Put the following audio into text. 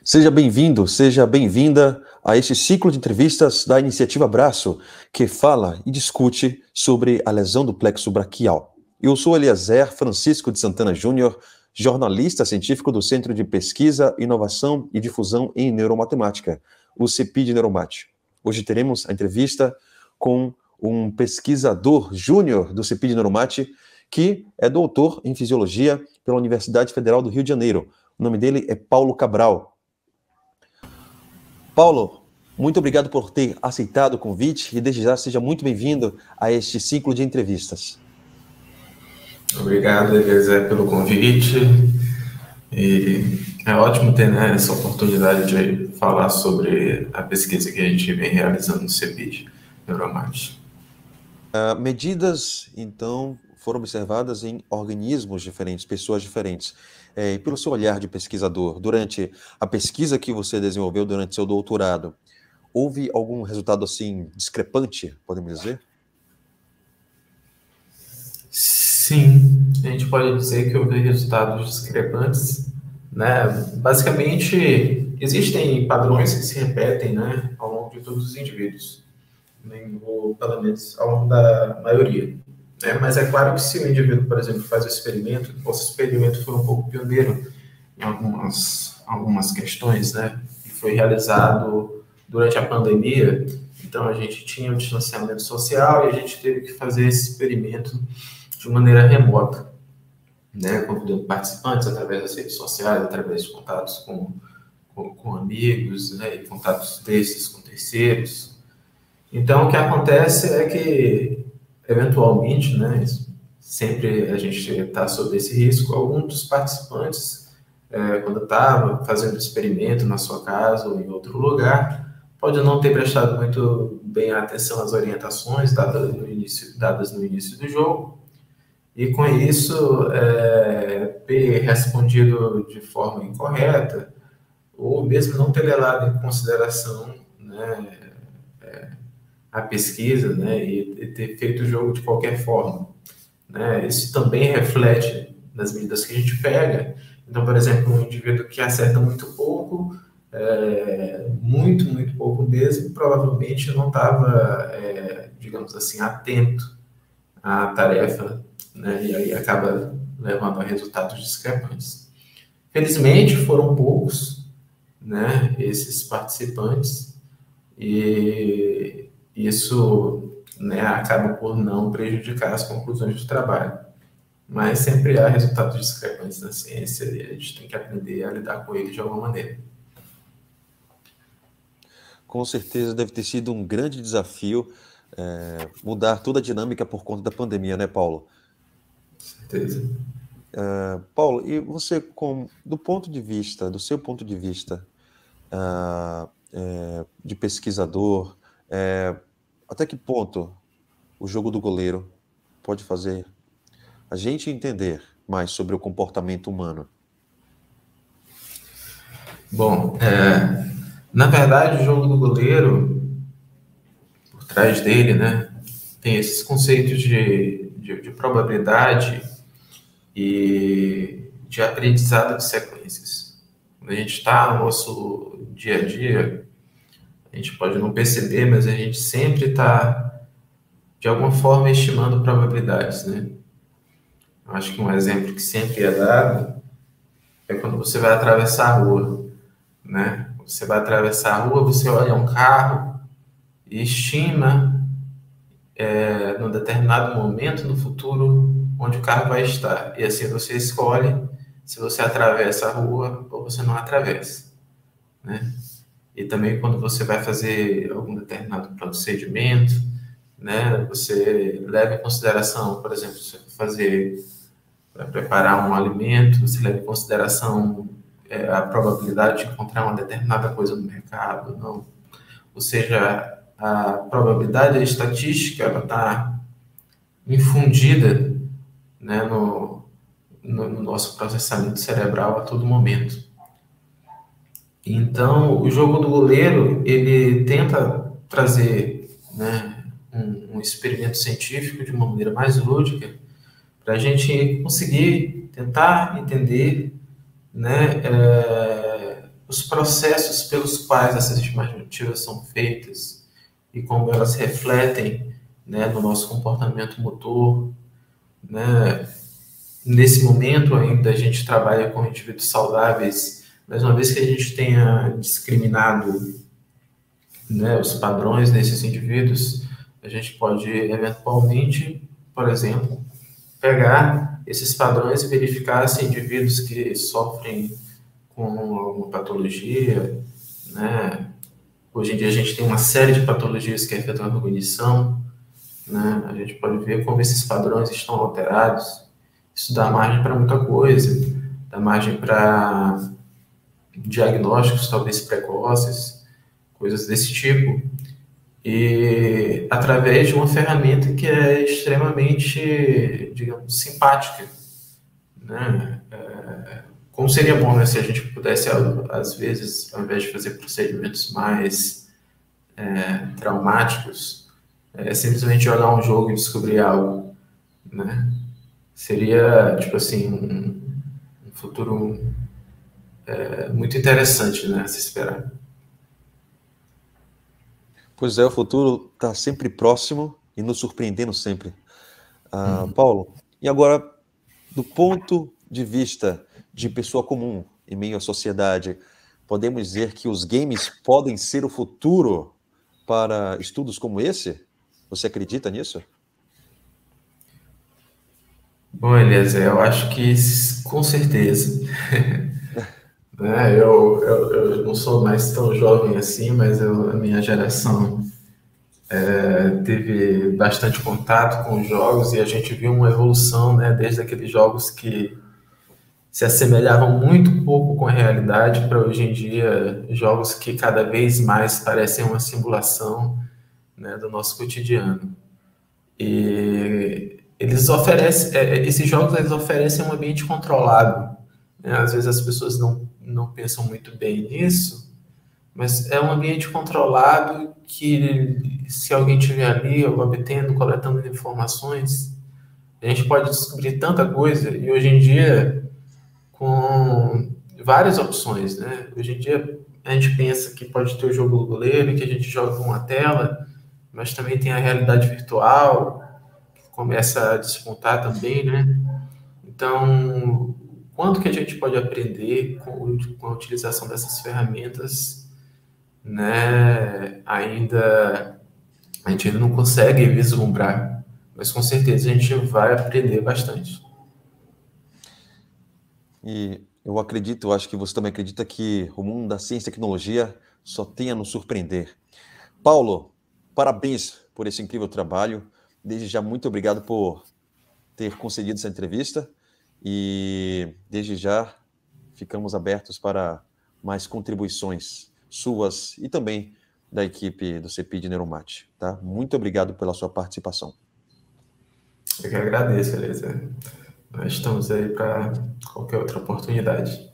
Seja bem-vindo, seja bem-vinda a este ciclo de entrevistas da Iniciativa Braço, que fala e discute sobre a lesão do plexo braquial. Eu sou Eliezer Francisco de Santana Júnior, jornalista científico do Centro de Pesquisa, Inovação e Difusão em Neuromatemática, o CEPID Neuromate. Hoje teremos a entrevista com um pesquisador júnior do CEPID Neuromate, que é doutor em Fisiologia pela Universidade Federal do Rio de Janeiro. O nome dele é Paulo Cabral. Paulo, muito obrigado por ter aceitado o convite e desde já seja muito bem-vindo a este ciclo de entrevistas. Obrigado, Eliezer, pelo convite. E é ótimo ter, essa oportunidade de falar sobre a pesquisa que a gente vem realizando no CEPID Neuromate. Medidas, então, foram observadas em organismos diferentes, pessoas diferentes. E pelo seu olhar de pesquisador, durante a pesquisa que você desenvolveu durante seu doutorado, houve algum resultado assim discrepante, podemos dizer? Sim, a gente pode dizer que houve resultados discrepantes, né? Basicamente, existem padrões que se repetem, ao longo de todos os indivíduos, ou pelo menos ao longo da maioria. Mas é claro que se o indivíduo, por exemplo, faz o experimento, nosso experimento foi um pouco pioneiro em algumas questões, que foi realizado durante a pandemia. Então, a gente tinha o distanciamento social e a gente teve que fazer esse experimento de maneira remota, convidando participantes através das redes sociais, através de contatos com amigos, e contatos desses com terceiros. Então, o que acontece é que, eventualmente, sempre a gente está sob esse risco, algum dos participantes, quando estava fazendo o experimento na sua casa ou em outro lugar, pode não ter prestado muito bem atenção às orientações dadas no início do jogo, e com isso ter respondido de forma incorreta, ou mesmo não ter levado em consideração a pesquisa, e ter feito o jogo de qualquer forma. Isso também reflete nas medidas que a gente pega. Então, por exemplo, um indivíduo que acerta muito pouco, muito pouco mesmo, provavelmente não estava, digamos assim, atento à tarefa, e aí acaba levando a resultados discrepantes. Felizmente, foram poucos, esses participantes, e isso acaba por não prejudicar as conclusões do trabalho. Mas sempre há resultados discrepantes na ciência e a gente tem que aprender a lidar com eles de alguma maneira. Com certeza deve ter sido um grande desafio mudar toda a dinâmica por conta da pandemia, né, Paulo? Com certeza. Paulo, e você, do seu ponto de vista de pesquisador, até que ponto o jogo do goleiro pode fazer a gente entender mais sobre o comportamento humano? Bom, na verdade, o jogo do goleiro, por trás dele, tem esses conceitos de probabilidade e de aprendizado de sequências. Quando a gente está no nosso dia a dia, a gente pode não perceber, mas a gente sempre está, de alguma forma, estimando probabilidades, Eu acho que um exemplo que sempre é dado é quando você vai atravessar a rua, Você vai atravessar a rua, você olha um carro e estima, num determinado momento no futuro, onde o carro vai estar. E assim você escolhe se você atravessa a rua ou você não atravessa, E também quando você vai fazer algum determinado procedimento, você leva em consideração, por exemplo, se você vai preparar um alimento, você leva em consideração a probabilidade de encontrar uma determinada coisa no mercado, não. Ou seja, a probabilidade, a estatística, ela está infundida, no nosso processamento cerebral a todo momento. Então, o jogo do goleiro, ele tenta trazer um experimento científico de uma maneira mais lúdica para a gente conseguir tentar entender os processos pelos quais essas estimativas são feitas e como elas refletem, né, no nosso comportamento motor, né? Nesse momento ainda a gente trabalha com indivíduos saudáveis, mas uma vez que a gente tenha discriminado, né, os padrões desses indivíduos, a gente pode eventualmente, por exemplo, pegar esses padrões e verificar se indivíduos que sofrem com alguma patologia, né? Hoje em dia a gente tem uma série de patologias que afetam a cognição, né? A gente pode ver como esses padrões estão alterados. Isso dá margem para muita coisa, dá margem para diagnósticos talvez precoces, coisas desse tipo. E através de uma ferramenta que é extremamente, digamos, simpática, né? Como seria bom, né, se a gente pudesse, às vezes, ao invés de fazer procedimentos mais traumáticos, simplesmente jogar um jogo e descobrir algo, né? Seria, tipo assim, um futuro muito interessante, né, a se esperar. Pois é, o futuro está sempre próximo e nos surpreendendo sempre. Paulo, e agora, do ponto de vista de pessoa comum em meio à sociedade, podemos dizer que os games podem ser o futuro para estudos como esse? Você acredita nisso? Bom, Eliezer, eu acho que com certeza. Né? Eu não sou mais tão jovem assim, mas a minha geração teve bastante contato com os jogos e a gente viu uma evolução, né, desde aqueles jogos que se assemelhavam muito pouco com a realidade para hoje em dia jogos que cada vez mais parecem uma simulação, né, do nosso cotidiano. E eles oferecem, esses jogos eles oferecem um ambiente controlado, né? Às vezes as pessoas não pensam muito bem nisso, mas é um ambiente controlado que, se alguém estiver ali obtendo, coletando informações, a gente pode descobrir tanta coisa. E hoje em dia, com várias opções, né? Hoje em dia, a gente pensa que pode ter o jogo do goleiro, que a gente joga com uma tela, mas também tem a realidade virtual, que começa a despontar também, né? Então, quanto que a gente pode aprender com a utilização dessas ferramentas, né? A gente ainda não consegue vislumbrar, mas com certeza a gente vai aprender bastante. E eu acredito, eu acho que você também acredita que o mundo da ciência e tecnologia só tem a nos surpreender. Paulo, parabéns por esse incrível trabalho. Desde já, muito obrigado por ter concedido essa entrevista e desde já ficamos abertos para mais contribuições suas e também da equipe do CEPID Neuromate, tá? Muito obrigado pela sua participação. Eu que agradeço, Elisa. Nós estamos aí para qualquer outra oportunidade.